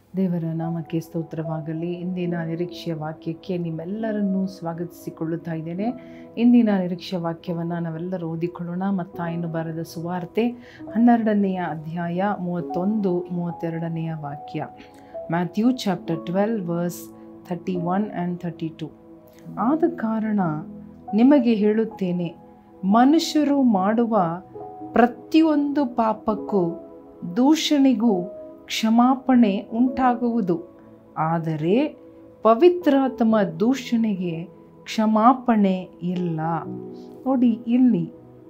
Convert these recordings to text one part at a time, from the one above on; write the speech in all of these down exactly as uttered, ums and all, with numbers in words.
ದೇವರ ನಾಮಕ್ಕೆ ಸ್ತೋತ್ರವಾಗಲಿ. ಇಂದಿನ ನಿರೀಕ್ಷೆಯ ವಾಕ್ಯಕ್ಕೆ ನಿಮ್ಮೆಲ್ಲರನ್ನೂ ಸ್ವಾಗತಿಸಿಕೊಳ್ಳುತ್ತಾ ಇದ್ದೇನೆ. ಇಂದಿನ ನಿರೀಕ್ಷೆಯ ವಾಕ್ಯವನ್ನು ನಾವೆಲ್ಲರೂ ಓದಿಕೊಳ್ಳೋಣ. ಮತ್ತಾಯನು ಬರೆದ ಸುವಾರ್ತೆ ಹನ್ನೆರಡನೆಯ ಅಧ್ಯಾಯ ಮೂವತ್ತೊಂದು ಮೂವತ್ತೆರಡನೆಯ ವಾಕ್ಯ. Matthew chapter twelve verse thirty one and thirty two. ಆದ ಕಾರಣ ನಿಮಗೆ ಹೇಳುತ್ತೇನೆ, ಮನುಷ್ಯರು ಮಾಡುವ ಪ್ರತಿಯೊಂದು ಪಾಪಕ್ಕೂ ದೂಷಣೆಗೂ ಕ್ಷಮಾಪಣೆ ಉಂಟಾಗುವುದು, ಆದರೆ ಪವಿತ್ರಾತ್ಮ ದೂಷಣೆಗೆ ಕ್ಷಮಾಪಣೆ ಇಲ್ಲ. ನೋಡಿ, ಇಲ್ಲಿ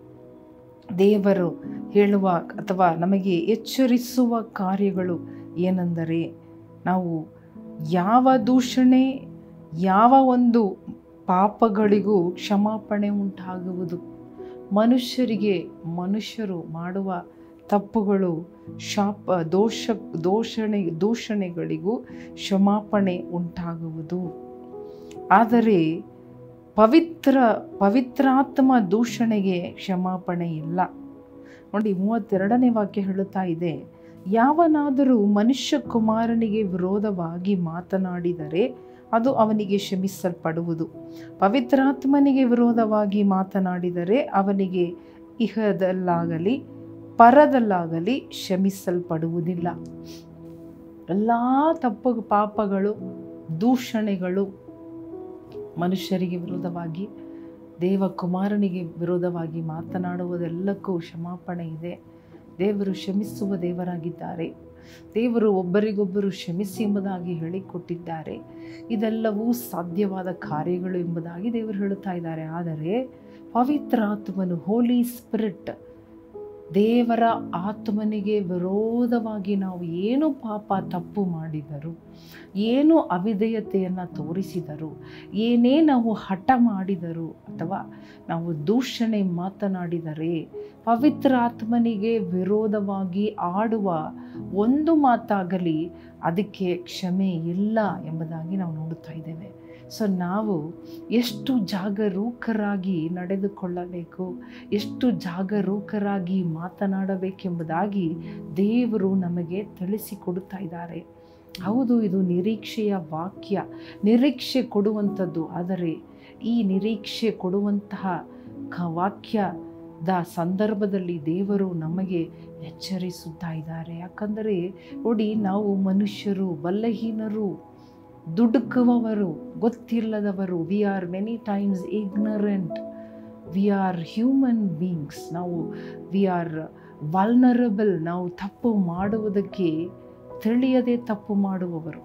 ದೇವರು ಹೇಳುವ ಅಥವಾ ನಮಗೆ ಎಚ್ಚರಿಸುವ ಕಾರ್ಯಗಳು ಏನೆಂದರೆ, ನಾವು ಯಾವ ದೂಷಣೆ ಯಾವ ಒಂದು ಪಾಪಗಳಿಗೂ ಕ್ಷಮಾಪಣೆ ಉಂಟಾಗುವುದು. ಮನುಷ್ಯರಿಗೆ ಮನುಷ್ಯರು ಮಾಡುವ ತಪ್ಪುಗಳು, ಶಾಪ ದೋಷ ದೋಷಣೆ ದೂಷಣೆಗಳಿಗೂ ಕ್ಷಮಾಪಣೆ ಉಂಟಾಗುವುದು, ಆದರೆ ಪವಿತ್ರ ಪವಿತ್ರಾತ್ಮ ದೂಷಣೆಗೆ ಕ್ಷಮಾಪಣೆ ಇಲ್ಲ. ನೋಡಿ, ಮೂವತ್ತೆರಡನೇ ವಾಕ್ಯ ಹೇಳುತ್ತಾ ಇದೆ, ಯಾವನಾದರೂ ಮನುಷ್ಯ ಕುಮಾರನಿಗೆ ವಿರೋಧವಾಗಿ ಮಾತನಾಡಿದರೆ ಅದು ಅವನಿಗೆ ಕ್ಷಮಿಸಲ್ಪಡುವುದು, ಪವಿತ್ರಾತ್ಮನಿಗೆ ವಿರೋಧವಾಗಿ ಮಾತನಾಡಿದರೆ ಅವನಿಗೆ ಇಹದಲ್ಲಾಗಲಿ ಪರದಲ್ಲಾಗಲಿ ಕ್ಷಮಿಸಲ್ಪಡುವುದಿಲ್ಲ. ಎಲ್ಲ ತಪ್ಪು ಪಾಪಗಳು ದೂಷಣೆಗಳು ಮನುಷ್ಯರಿಗೆ ವಿರೋಧವಾಗಿ ದೇವಕುಮಾರನಿಗೆ ವಿರೋಧವಾಗಿ ಮಾತನಾಡುವುದೆಲ್ಲಕ್ಕೂ ಕ್ಷಮಾಪಣೆ ಇದೆ. ದೇವರು ಕ್ಷಮಿಸುವ ದೇವರಾಗಿದ್ದಾರೆ. ದೇವರು ಒಬ್ಬರಿಗೊಬ್ಬರು ಕ್ಷಮಿಸಿ ಎಂಬುದಾಗಿ ಹೇಳಿಕೊಟ್ಟಿದ್ದಾರೆ. ಇದೆಲ್ಲವೂ ಸಾಧ್ಯವಾದ ಕಾರ್ಯಗಳು ಎಂಬುದಾಗಿ ದೇವರು ಹೇಳುತ್ತಾ ಇದ್ದಾರೆ. ಆದರೆ ಪವಿತ್ರಾತ್ಮನು, ಹೋಲಿ ಸ್ಪಿರಿಟ್, ದೇವರ ಆತ್ಮನಿಗೆ ವಿರೋಧವಾಗಿ ನಾವು ಏನು ಪಾಪ ತಪ್ಪು ಮಾಡಿದರು, ಏನು ಅವಿಧೇಯತೆಯನ್ನು ತೋರಿಸಿದರು, ಏನೇ ನಾವು ಹಠ ಮಾಡಿದರು ಅಥವಾ ನಾವು ದೂಷಣೆ ಮಾತನಾಡಿದರೆ, ಪವಿತ್ರ ಆತ್ಮನಿಗೆ ವಿರೋಧವಾಗಿ ಆಡುವ ಒಂದು ಮಾತಾಗಲಿ ಅದಕ್ಕೆ ಕ್ಷಮೆ ಇಲ್ಲ ಎಂಬುದಾಗಿ ನಾವು ನೋಡುತ್ತಾ ಇದ್ದೇವೆ. ಸೊ ನಾವು ಎಷ್ಟು ಜಾಗರೂಕರಾಗಿ ನಡೆದುಕೊಳ್ಳಬೇಕು, ಎಷ್ಟು ಜಾಗರೂಕರಾಗಿ ಮಾತನಾಡಬೇಕೆಂಬುದಾಗಿ ದೇವರು ನಮಗೆ ತಿಳಿಸಿಕೊಡುತ್ತಾ ಇದ್ದಾರೆ. ಹೌದು, ಇದು ನಿರೀಕ್ಷೆಯ ವಾಕ್ಯ, ನಿರೀಕ್ಷೆ ಕೊಡುವಂಥದ್ದು. ಆದರೆ ಈ ನಿರೀಕ್ಷೆ ಕೊಡುವಂತಹ ಕ ವಾಕ್ಯದ ಸಂದರ್ಭದಲ್ಲಿ ದೇವರು ನಮಗೆ ಎಚ್ಚರಿಸುತ್ತಾ ಇದ್ದಾರೆ. ಯಾಕಂದರೆ ನೋಡಿ, ನಾವು ಮನುಷ್ಯರು, ಬಲಹೀನರು, ದುಡುಕುವವರು, ಗೊತ್ತಿಲ್ಲದವರು. We are many times ignorant. We are human beings. ನಾವು ವಿ ಆರ್ ವಲ್ನರಬಲ್. ನಾವು ತಪ್ಪು ಮಾಡುವುದಕ್ಕೆ ತಿಳಿಯದೆ ತಪ್ಪು ಮಾಡುವವರು.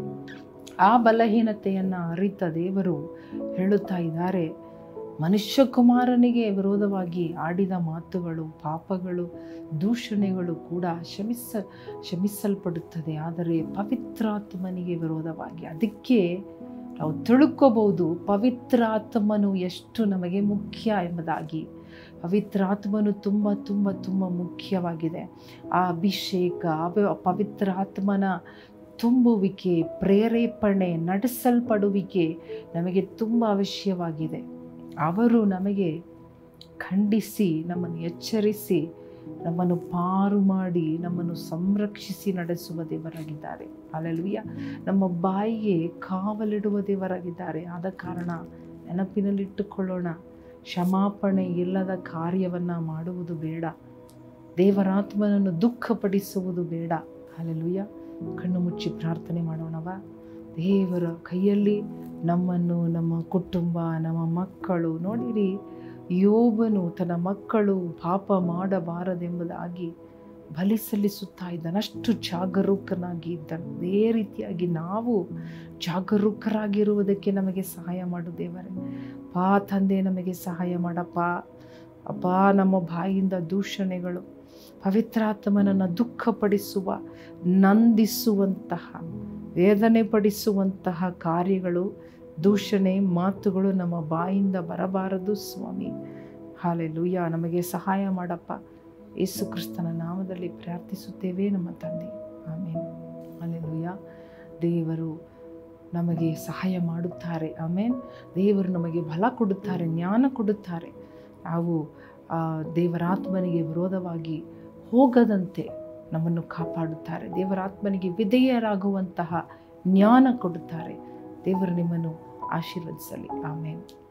ಆ ಬಲಹೀನತೆಯನ್ನು ಅರಿತ ದೇವರು ಹೇಳುತ್ತಾ ಇದ್ದಾರೆ, ಮನುಷ್ಯ ಕುಮಾರನಿಗೆ ವಿರೋಧವಾಗಿ ಆಡಿದ ಮಾತುಗಳು, ಪಾಪಗಳು, ದೂಷಣೆಗಳು ಕೂಡ ಕ್ಷಮಿಸ ಕ್ಷಮಿಸಲ್ಪಡುತ್ತದೆ, ಆದರೆ ಪವಿತ್ರಾತ್ಮನಿಗೆ ವಿರೋಧವಾಗಿ. ಅದಕ್ಕೆ ನಾವು ತಿಳ್ಕೋಬಹುದು ಪವಿತ್ರಾತ್ಮನು ಎಷ್ಟು ನಮಗೆ ಮುಖ್ಯ ಎಂಬುದಾಗಿ. ಪವಿತ್ರಾತ್ಮನು ತುಂಬ ತುಂಬ ತುಂಬ ಮುಖ್ಯವಾಗಿದೆ. ಆ ಅಭಿಷೇಕ, ಪವಿತ್ರಾತ್ಮನ ತುಂಬುವಿಕೆ, ಪ್ರೇರೇಪಣೆ, ನಡೆಸಲ್ಪಡುವಿಕೆ ನಮಗೆ ತುಂಬ ಅವಶ್ಯವಾಗಿದೆ. ಅವರು ನಮಗೆ ಖಂಡಿಸಿ, ನಮ್ಮನ್ನು ಎಚ್ಚರಿಸಿ, ನಮ್ಮನ್ನು ಪಾರು ಮಾಡಿ, ನಮ್ಮನ್ನು ಸಂರಕ್ಷಿಸಿ ನಡೆಸುವ ದೇವರಾಗಿದ್ದಾರೆ. ಹಲ್ಲೆಲೂಯಾ. ನಮ್ಮ ಬಾಯಿಗೆ ಕಾವಲಿಡುವ ದೇವರಾಗಿದ್ದಾರೆ. ಆದ ಕಾರಣ ನೆನಪಿನಲ್ಲಿಟ್ಟುಕೊಳ್ಳೋಣ, ಕ್ಷಮಾಪಣೆ ಇಲ್ಲದ ಕಾರ್ಯವನ್ನು ಮಾಡುವುದು ಬೇಡ. ದೇವರಾತ್ಮನನ್ನು ದುಃಖಪಡಿಸುವುದು ಬೇಡ. ಹಲ್ಲೆಲೂಯಾ. ಕಣ್ಣು ಮುಚ್ಚಿ ಪ್ರಾರ್ಥನೆ ಮಾಡೋಣವಾ? ದೇವರ ಕೈಯಲ್ಲಿ ನಮ್ಮನ್ನು, ನಮ್ಮ ಕುಟುಂಬ, ನಮ್ಮ ಮಕ್ಕಳು, ನೋಡಿರಿ, ಯೋಬನು ತನ್ನ ಮಕ್ಕಳು ಪಾಪ ಮಾಡಬಾರದೆಂಬುದಾಗಿ ಬಲಿ ಸಲ್ಲಿಸುತ್ತಾ ಇದ್ದಾನೆ. ಅಷ್ಟು ಜಾಗರೂಕನಾಗಿ ಇದ್ದಾನೆ. ಅದೇ ರೀತಿಯಾಗಿ ನಾವು ಜಾಗರೂಕರಾಗಿರುವುದಕ್ಕೆ ನಮಗೆ ಸಹಾಯ ಮಾಡು ದೇವರೇ. ಪಾ ತಂದೆ, ನಮಗೆ ಸಹಾಯ ಮಾಡಪ್ಪ. ಅಪ್ಪ, ನಮ್ಮ ಬಾಯಿಂದ ದೂಷಣೆಗಳು, ಪವಿತ್ರಾತ್ಮನನ್ನು ದುಃಖಪಡಿಸುವ, ನಂದಿಸುವಂತಹ, ವೇದನೆ ಪಡಿಸುವಂತಹ ಕಾರ್ಯಗಳು, ದೂಷಣೆ ಮಾತುಗಳು ನಮ್ಮ ಬಾಯಿಂದ ಬರಬಾರದು ಸ್ವಾಮಿ. ಹಲ್ಲೆಲೂಯಾ. ನಮಗೆ ಸಹಾಯ ಮಾಡಪ್ಪ. ಯೇಸು ಕ್ರಿಸ್ತನ ನಾಮದಲ್ಲಿ ಪ್ರಾರ್ಥಿಸುತ್ತೇವೆ ನಮ್ಮ ತಂದೆ, ಆಮೇನ್. ಹಲ್ಲೆಲೂಯಾ. ದೇವರು ನಮಗೆ ಸಹಾಯ ಮಾಡುತ್ತಾರೆ. ಆಮೇನ್. ದೇವರು ನಮಗೆ ಬಲ ಕೊಡುತ್ತಾರೆ, ಜ್ಞಾನ ಕೊಡುತ್ತಾರೆ. ನಾವು ದೇವರಾತ್ಮನಿಗೆ ವಿರೋಧವಾಗಿ ಹೋಗದಂತೆ ನಮ್ಮನ್ನು ಕಾಪಾಡುತ್ತಾರೆ. ದೇವರ ಆತ್ಮನಿಗೆ ವಿಧೇಯರಾಗುವಂತಹ ಜ್ಞಾನ ಕೊಡುತ್ತಾರೆ. ದೇವರು ನಿಮ್ಮನ್ನು ಆಶೀರ್ವದಿಸಲಿ. ಆಮೇಲೆ